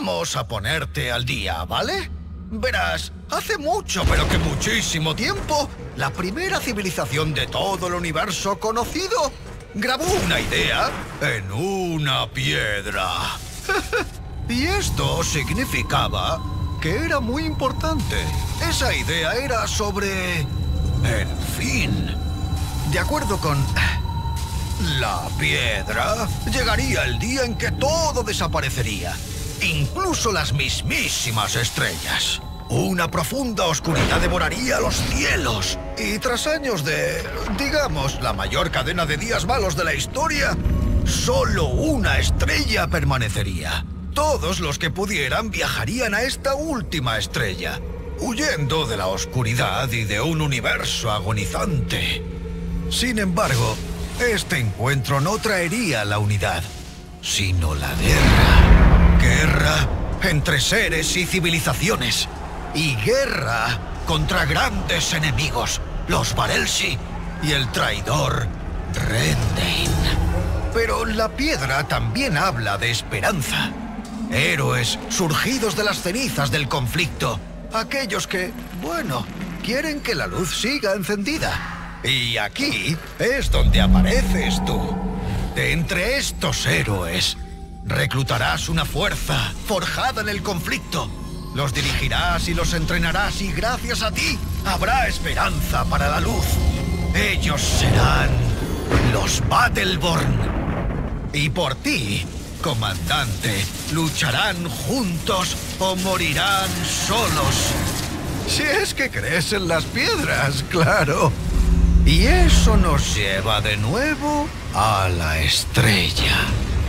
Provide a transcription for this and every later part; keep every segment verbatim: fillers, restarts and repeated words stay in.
Vamos a ponerte al día, ¿vale? Verás, hace mucho, pero que muchísimo tiempo, la primera civilización de todo el universo conocido grabó una idea en una piedra. Y esto significaba que era muy importante. Esa idea era sobre... En fin. De acuerdo con... la piedra, llegaría el día en que todo desaparecería. Incluso las mismísimas estrellas. Una profunda oscuridad devoraría los cielos. Y tras años de, digamos, la mayor cadena de días malos de la historia, solo una estrella permanecería. Todos los que pudieran viajarían a esta última estrella, huyendo de la oscuridad y de un universo agonizante. Sin embargo, este encuentro no traería la unidad, sino la guerra. Guerra entre seres y civilizaciones. Y guerra contra grandes enemigos, los Varelsi y el traidor Rendain. Pero la piedra también habla de esperanza. Héroes surgidos de las cenizas del conflicto. Aquellos que, bueno, quieren que la luz siga encendida. Y aquí es donde apareces tú. De entre estos héroes, reclutarás una fuerza forjada en el conflicto. Los dirigirás y los entrenarás y gracias a ti habrá esperanza para la luz. Ellos serán los Battleborn. Y por ti, comandante, lucharán juntos o morirán solos. Si es que crees en las piedras, claro. Y eso nos lleva de nuevo a la estrella.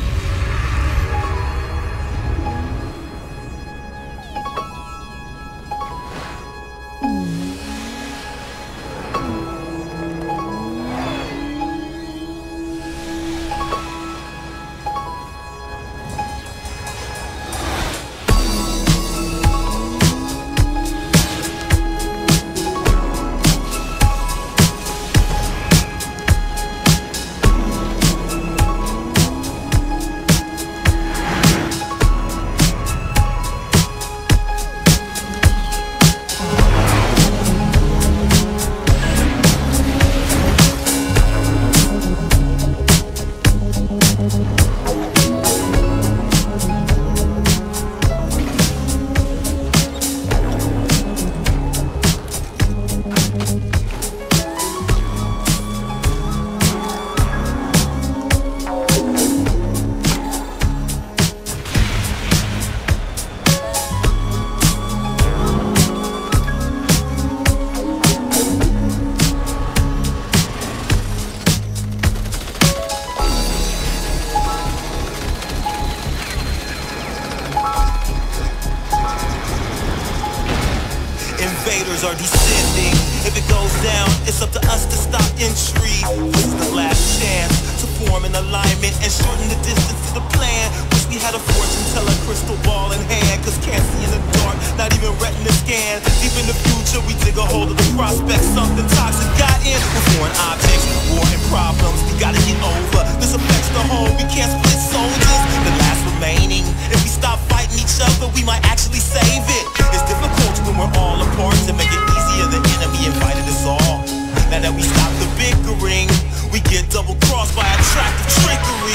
Are descending. If it goes down, it's up to us to stop entry. This is the last chance to form an alignment and shorten the distance to the plan. Wish we had a fortune teller, crystal ball in hand, cause can't see in the dark, not even retina scan. Deep in the future, we dig a hold of the prospect. Something toxic got in with foreign objects, war and problems we gotta get over. This affects the whole, we can't split soldiers. The last remaining, if we stop fighting each other, we might actually save it. It's difficult when we're all apart to make it easier. The enemy invited us all. Now that we stop the bickering, we get double crossed by attractive trickery.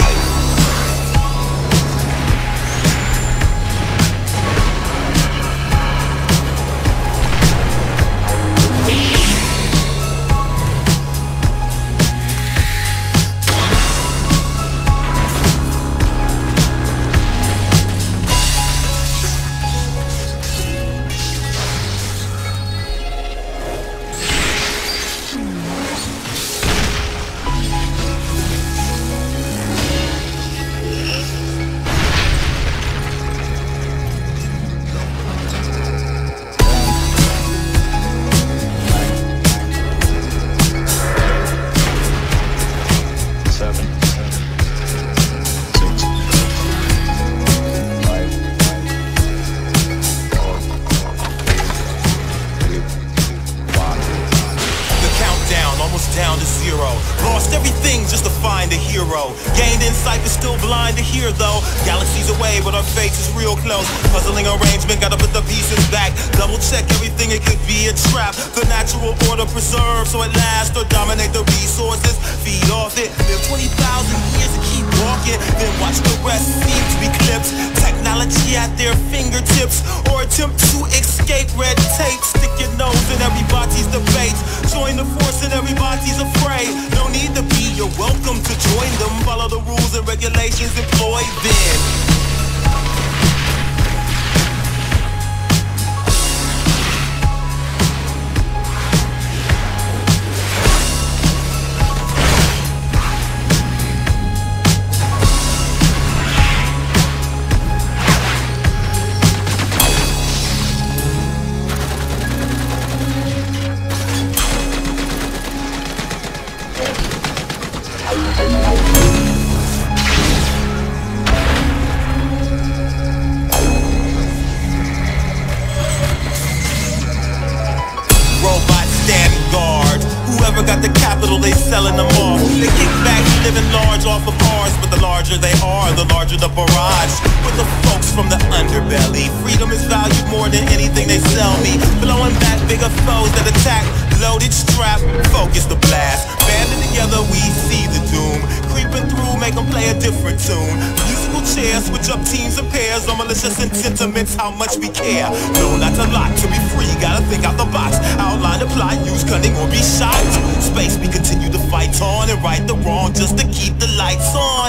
zero. Lost everything just to find a hero. Gained insight but still blind to hear though. Galaxies away but our fate is real close. Puzzling arrangement, gotta put the pieces back. Double check everything, it could be a trap. The natural order preserved so it lasts or dominate the resources. Feed off it, live twenty thousand years and keep walking. Then watch the rest seem to be clipped. Technology at their fingertips. Or attempt to escape red tape. Stick your nose in everybody's debate. Join the force and everybody's afraid. No need to be, you're welcome to join them. Follow the rules and regulations employed then. Selling them off. They kick back, living large off of ours. But the larger they are, the larger the barrage. With the folks from the underbelly, freedom is valued more than anything they sell me. Blowing back bigger foes that attack. Loaded strap, focus the blast. Banding together we see the doom. Creeping through, make them play a different tune. Musical chairs, switch up teams and pairs. On malicious and sentiments, how much we care. No, not a lot, to be free, gotta think out the box. Outline the plot, use cunning or be shot. Space we continue to fight on and right the wrong just to keep the lights on.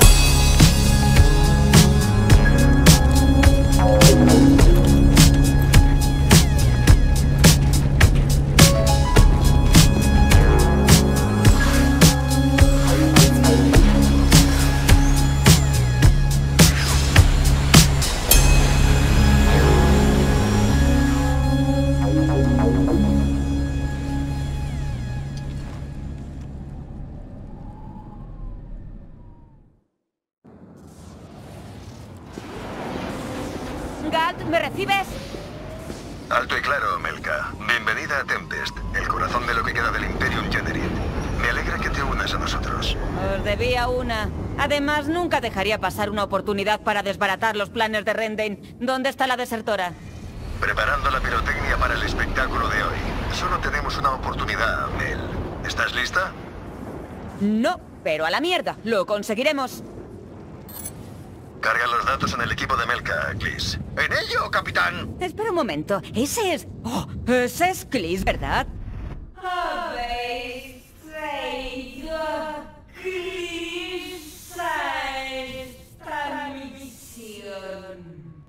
¿Me recibes? Alto y claro, Melka. Bienvenida a Tempest, el corazón de lo que queda del Imperium Generit. Me alegra que te unas a nosotros. Os debía una. Además, nunca dejaría pasar una oportunidad para desbaratar los planes de Rendane. ¿Dónde está la desertora? Preparando la pirotecnia para el espectáculo de hoy. Solo tenemos una oportunidad, Mel. ¿Estás lista? No, pero a la mierda. Lo conseguiremos. Carga los datos en el equipo de Melka, Clis. ¡En ello, capitán! Espera un momento. Ese es... Oh, ese es Clis, ¿verdad? Habéis traído a Clis a esta misión.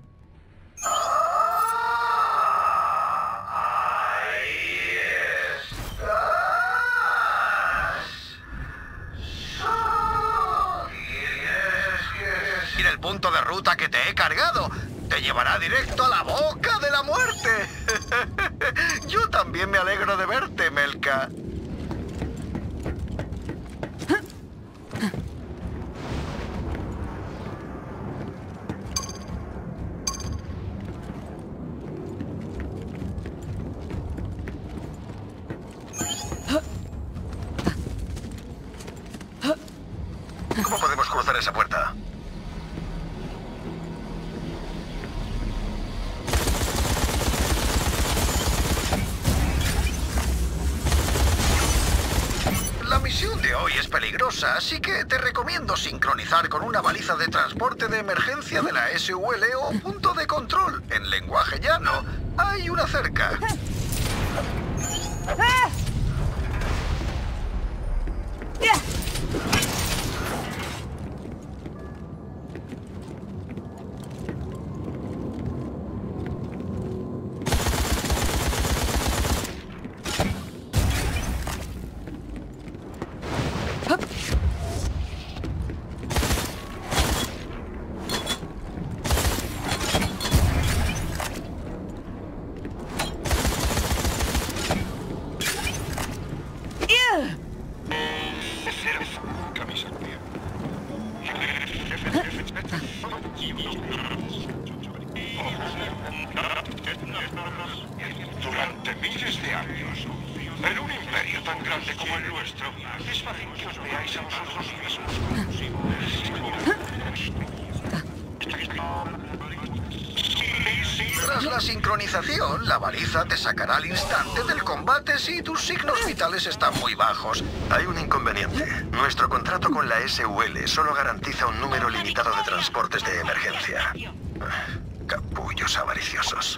El punto de ruta que te he cargado te llevará directo a la boca de la muerte. Yo también me alegro de verte, Melka. ¿Cómo podemos cruzar esa puerta? La misión de hoy es peligrosa, así que te recomiendo sincronizar con una baliza de transporte de emergencia de la S U L o punto de control. En lenguaje llano, hay una cerca. ¡Ah! ¡Ya! miles de años. En un imperio tan grande como el nuestro, es fácil que os veáis a vosotros mismos. Tras la sincronización, la baliza te sacará al instante del combate si tus signos vitales están muy bajos. Hay un inconveniente. Nuestro contrato con la S U L solo garantiza un número limitado de transportes de emergencia. Capullos avariciosos.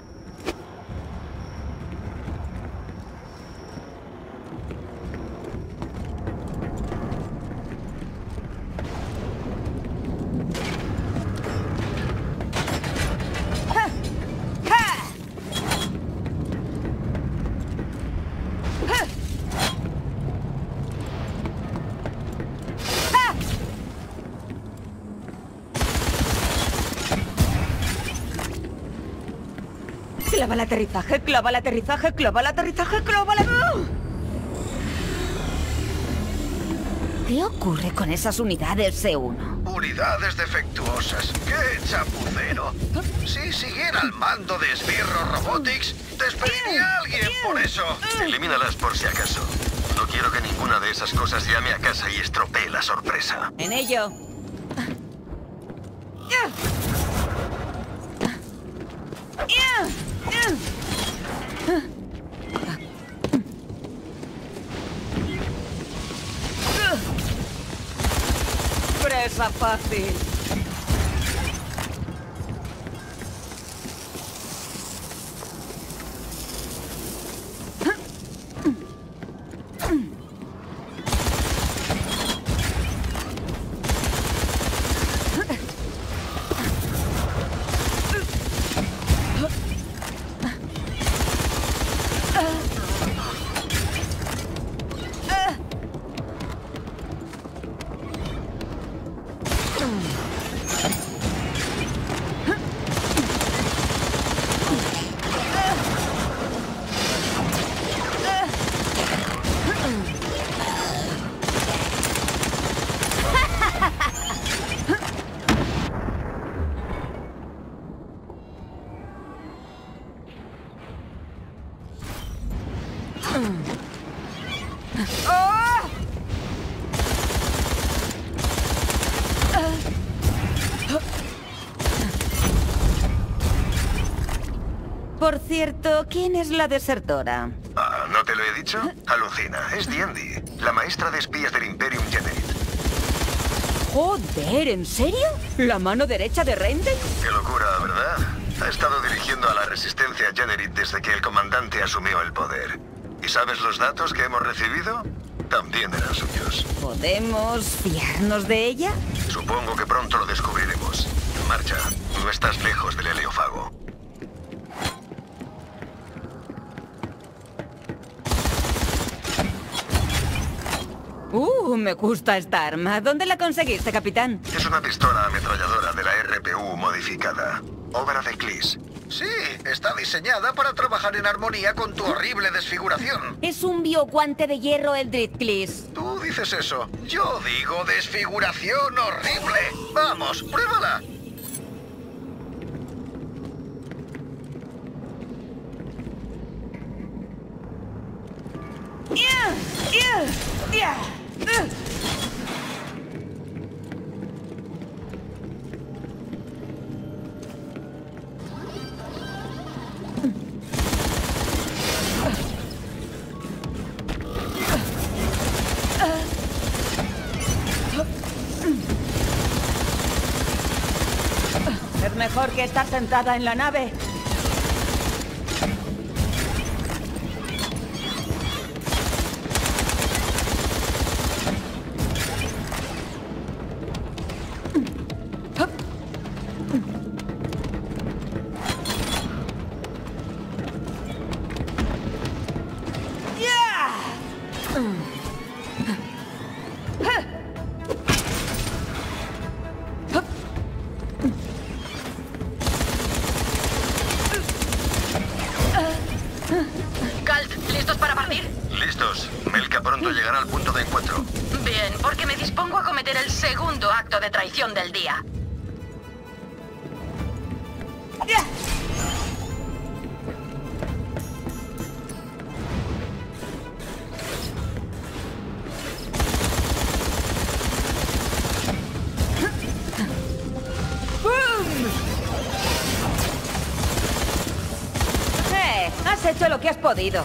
Clava el aterrizaje, clava el aterrizaje, clava el aterrizaje, clava el... ¿Qué ocurre con esas unidades C uno? Unidades defectuosas. ¡Qué chapucero! Si siguiera al mando de Esbirro Robotics, despediría a alguien por eso. Elimínalas por si acaso. No quiero que ninguna de esas cosas llame a casa y estropee la sorpresa. En ello. Presa fácil. Por cierto, ¿quién es la desertora? Ah, ¿no te lo he dicho? Alucina, es Diendi, la maestra de espías del Imperium Generit. Joder, ¿en serio? ¿La mano derecha de Renden? Qué locura, ¿verdad? Ha estado dirigiendo a la resistencia Generit desde que el comandante asumió el poder. ¿Y sabes los datos que hemos recibido? También eran suyos. ¿Podemos fiarnos de ella? Supongo que pronto lo descubriremos. En marcha, no estás lejos del heliófago. Uh, me gusta esta arma. ¿Dónde la conseguiste, capitán? Es una pistola ametralladora de la R P U modificada. Obra de Clis. Sí, está diseñada para trabajar en armonía con tu horrible desfiguración. Es un bioguante de hierro Eldritch Clis. Tú dices eso. Yo digo desfiguración horrible. Vamos, pruébala. Es mejor que estar sentada en la nave. Calt, ¿listos para partir? Listos. Melka pronto llegará al punto de encuentro. Bien, porque me dispongo a cometer el segundo acto de traición del día. hecho lo que has podido.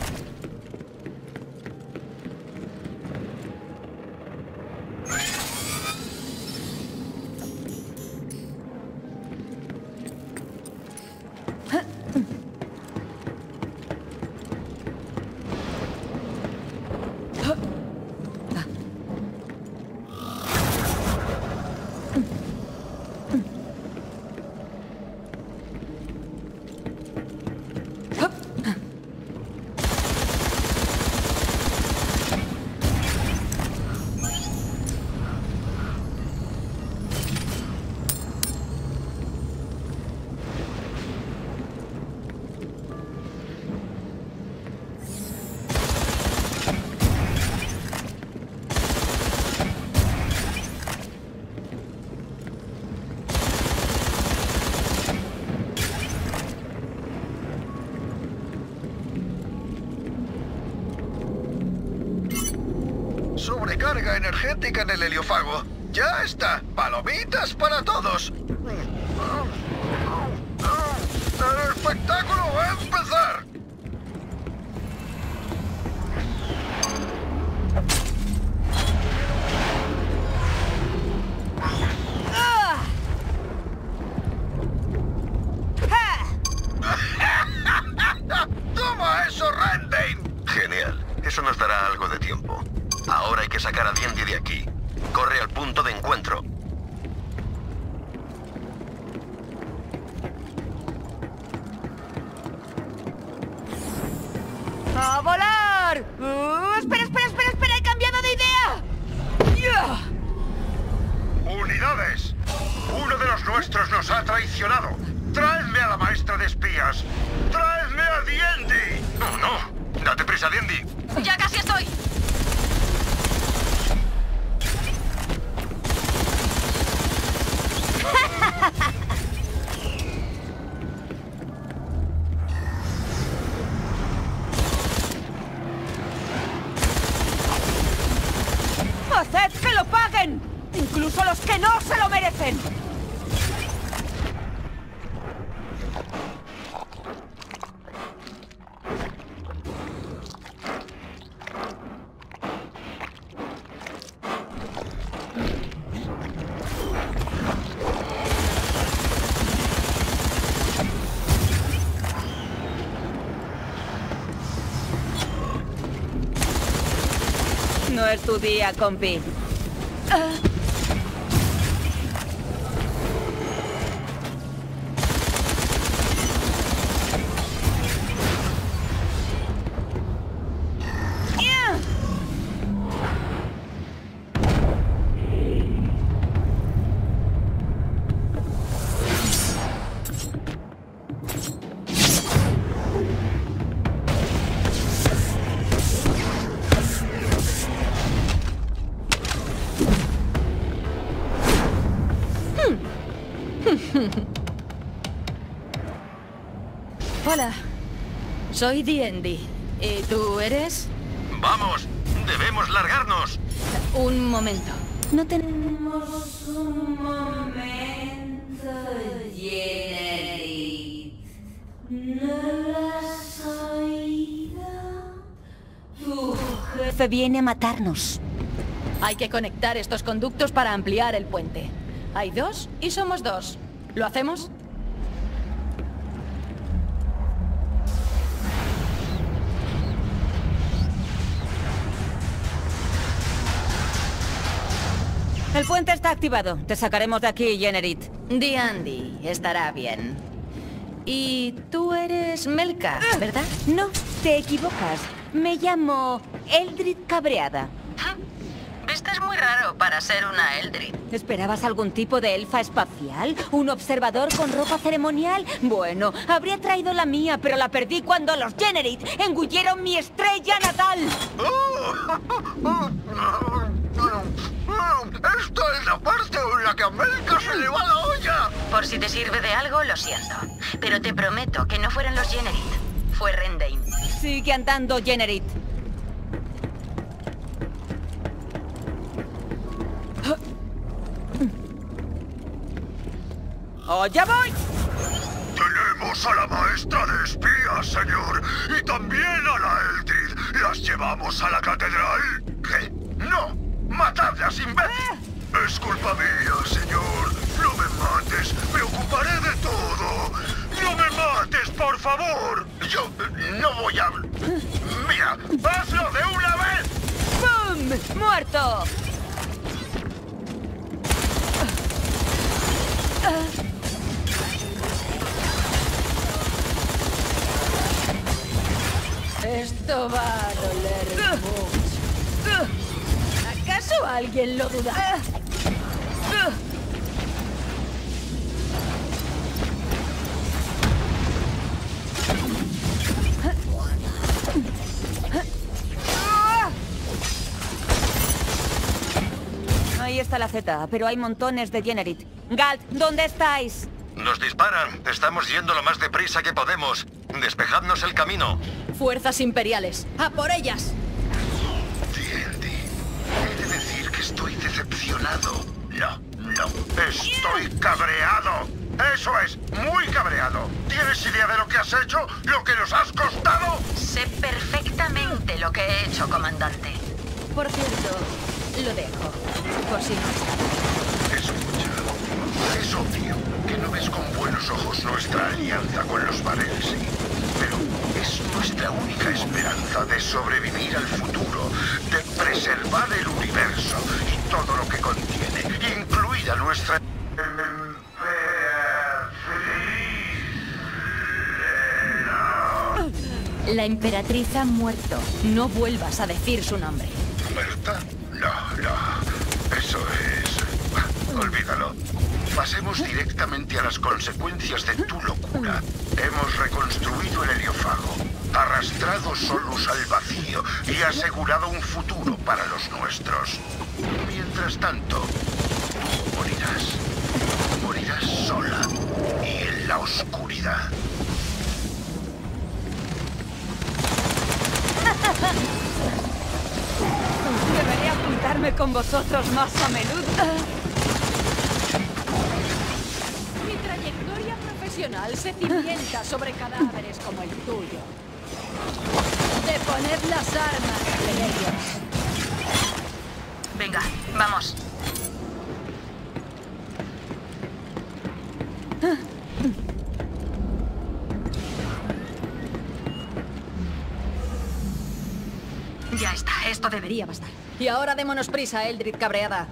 Sobrecarga energética en el heliofago. ¡Ya está! ¡Palomitas para todos! ¡El espectáculo va a empezar! ¡Toma eso, Rendane! Genial. Eso nos dará algo de tiempo. Ahora hay que sacar a D and D de aquí. Corre al punto de encuentro. ¡A volar! Uh, ¡Espera, espera, espera, espera! ¡He cambiado de idea! ¡Yeah! ¡Unidades! Uno de los nuestros nos ha traicionado. ¡Traedme a la maestra de espías! ¡Traedme a D and D! ¡No, no! ¡Date prisa, D and D! ¡Ya casi estoy! ¡Haced que lo paguen! ¡Incluso los que no se lo merecen! No es tu día, compi. Ah. ¡Ya! Hola, soy D and D. ¿Y tú eres? ¡Vamos! ¡Debemos largarnos! Un momento. No Tenemos un momento, Generit. ¿No lo has oído? Tu jefe viene a matarnos. Hay que conectar estos conductos para ampliar el puente. Hay dos y somos dos. ¿Lo hacemos? El puente está activado. Te sacaremos de aquí, Generit. D and D estará bien. Y tú eres Melka, ¿verdad? No, te equivocas. Me llamo Eldrid Cabreada. Vistes muy raro para ser una Eldrid. ¿Esperabas algún tipo de elfa espacial? ¿Un observador con ropa ceremonial? Bueno, habría traído la mía, pero la perdí cuando los Generit engulleron mi estrella natal. ¡Esta es la parte en la que a Melka se le va la olla! Por si te sirve de algo, lo siento. Pero te prometo que no fueron los Generit. Fue Rendane. Sigue andando, Generit. ¡Oh, ya voy! ¡Tenemos Matamos a la maestra de espías, señor. Y también a la Eldrid. ¿Las llevamos a la catedral? ¿Qué? ¡No! ¡Matadlas, imbécil! Es culpa mía, señor. No me mates. Me ocuparé de todo. ¡No me mates, por favor! Yo no voy a... Mira, hazlo de una vez. ¡Bum! ¡Muerto! Esto va a doler mucho. ¿Acaso alguien lo duda? Ahí está la Z, pero hay montones de Generit. Galt, ¿dónde estáis? Nos disparan. Estamos yendo lo más deprisa que podemos. Despejadnos el camino. Fuerzas imperiales, ¡a por ellas! D and D. He de decir que estoy decepcionado. No, no. Estoy cabreado. Eso es, muy cabreado. ¿Tienes idea de lo que has hecho? ¿Lo que nos has costado? Sé perfectamente lo que he hecho, comandante. Por cierto, lo dejo, por si no. Escucha, es obvio que no ves con buenos ojos nuestra alianza con los Varelsi, pero es nuestra única esperanza de sobrevivir al futuro, de preservar el universo y todo lo que contiene, incluida nuestra... La emperatriz ha muerto. No vuelvas a decir su nombre. ¿Muerta? No, no. Eso es... Olvídalo. Pasemos directamente a las consecuencias de tu locura. Hemos reconstruido el heliofago, arrastrado Solus al vacío y asegurado un futuro para los nuestros. Mientras tanto, tú morirás. Morirás sola y en la oscuridad. Debería juntarme con vosotros más a menudo. Mi trayectoria profesional se cimienta sobre cadáveres como el tuyo. Deponed las armas, plebeyos. Venga, vamos. Ya está, esto debería bastar. Y ahora démonos prisa, Eldrid cabreada.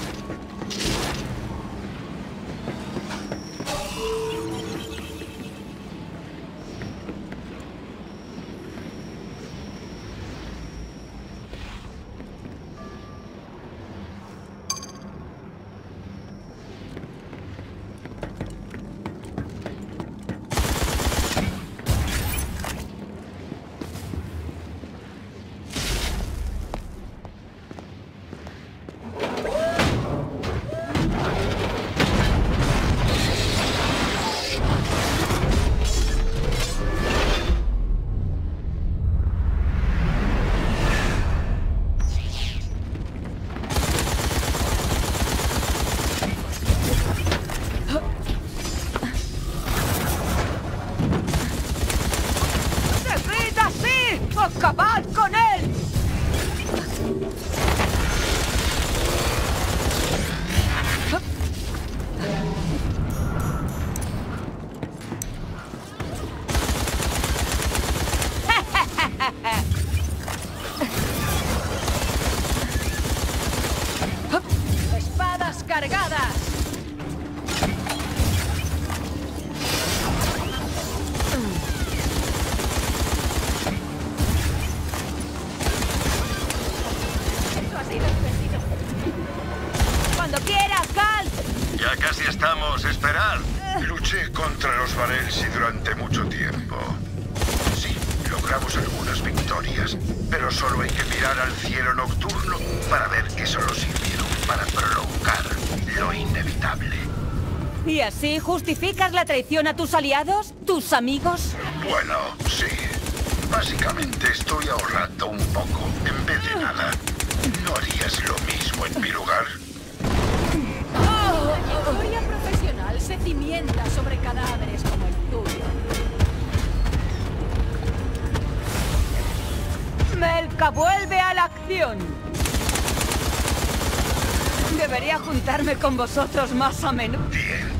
¡Acabad con él! ¡Espadas cargadas! ¡Cuando quieras, Galt! Ya casi estamos. Esperad. Luché contra los Varelsi durante mucho tiempo. Sí, logramos algunas victorias, pero solo hay que mirar al cielo nocturno para ver que solo sirvieron para prolongar lo inevitable. ¿Y así justificas la traición a tus aliados? ¿Tus amigos? Bueno, sí. Básicamente estoy ahorrando un poco en vez de nada. ¿No harías lo mismo en mi lugar? La trayectoria profesional se cimienta sobre cadáveres como el tuyo. Melka vuelve a la acción. Debería juntarme con vosotros más a menudo. Bien.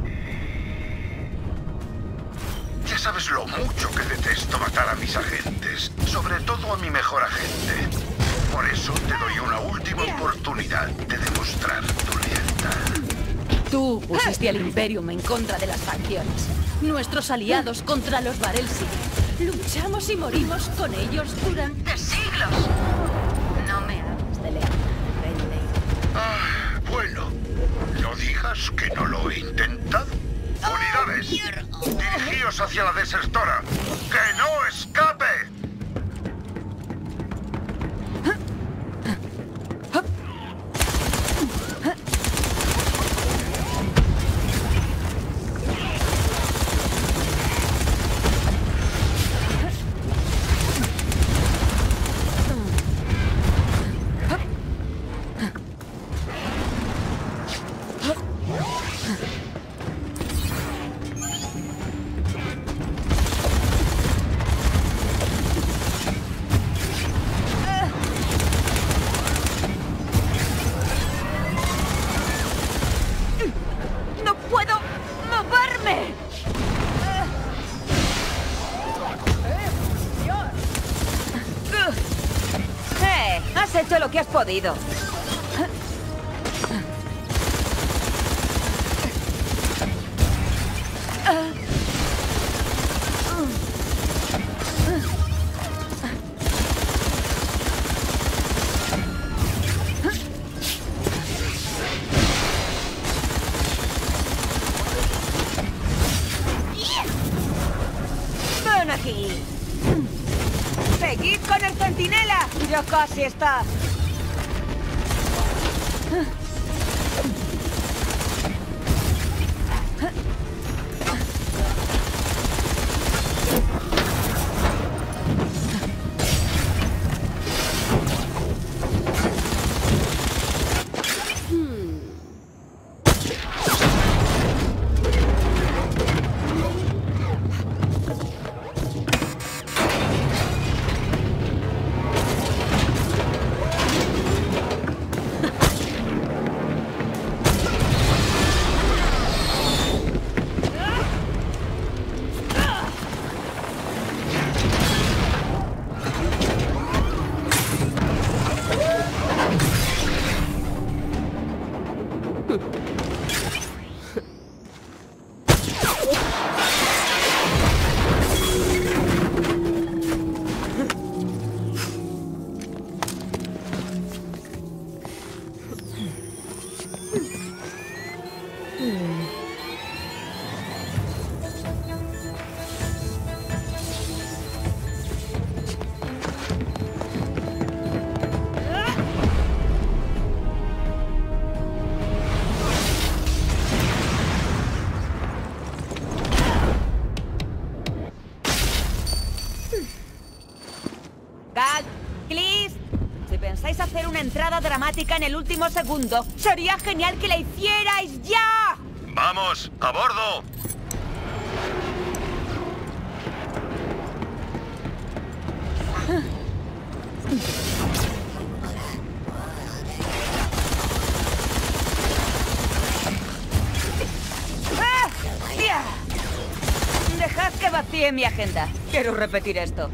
Ya sabes lo mucho que detesto matar a mis agentes, sobre todo a mi mejor agente. Por eso te doy una última oportunidad de demostrar tu lealtad. Tú pusiste al Imperium en contra de las facciones. Nuestros aliados contra los Varelsi. Luchamos y morimos con ellos durante siglos. No me hables de lealtad, Renly. Ah, bueno, no digas que no lo he intentado. Unidades, dirigíos hacia la desertora. ¡Que no escape! Has hecho lo que has podido. Ven aquí. ¡Seguid con el centinela! ¡Ya casi está! Si pensáis hacer una entrada dramática en el último segundo, sería genial que la hicierais ya. ¡Vamos! ¡A bordo! ¡Ah! ¡Ya! Dejad que vacíe mi agenda. Quiero repetir esto.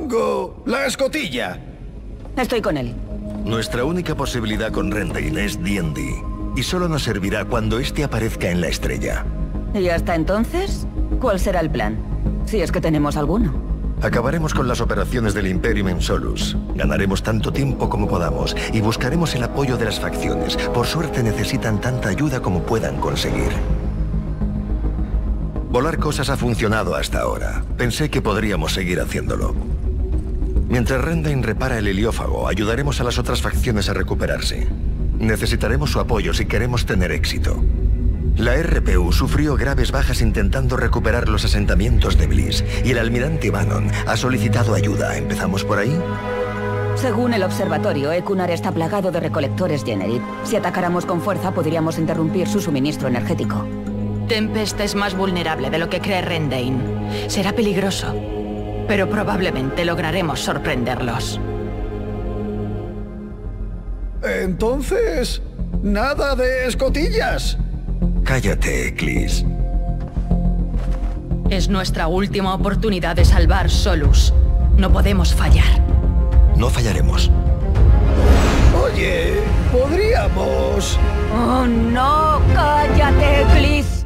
Supongo. La escotilla. Estoy con él. Nuestra única posibilidad con Rendain es D and D. Y solo nos servirá cuando éste aparezca en la estrella. ¿Y hasta entonces? ¿Cuál será el plan? Si es que tenemos alguno. Acabaremos con las operaciones del Imperium en Solus. Ganaremos tanto tiempo como podamos y buscaremos el apoyo de las facciones. Por suerte necesitan tanta ayuda como puedan conseguir. Volar cosas ha funcionado hasta ahora. Pensé que podríamos seguir haciéndolo. Mientras Rendain repara el heliófago, ayudaremos a las otras facciones a recuperarse. Necesitaremos su apoyo si queremos tener éxito. La R P U sufrió graves bajas intentando recuperar los asentamientos de Bliss y el almirante Bannon ha solicitado ayuda. ¿Empezamos por ahí? Según el observatorio, Ekunar está plagado de recolectores Generit. Si atacáramos con fuerza, podríamos interrumpir su suministro energético. Tempest es más vulnerable de lo que cree Rendain. Será peligroso, pero probablemente lograremos sorprenderlos. Entonces, nada de escotillas. Cállate, Clis. Es nuestra última oportunidad de salvar Solus. No podemos fallar. No fallaremos. Oye, podríamos... ¡Oh, no! ¡Cállate, Clis!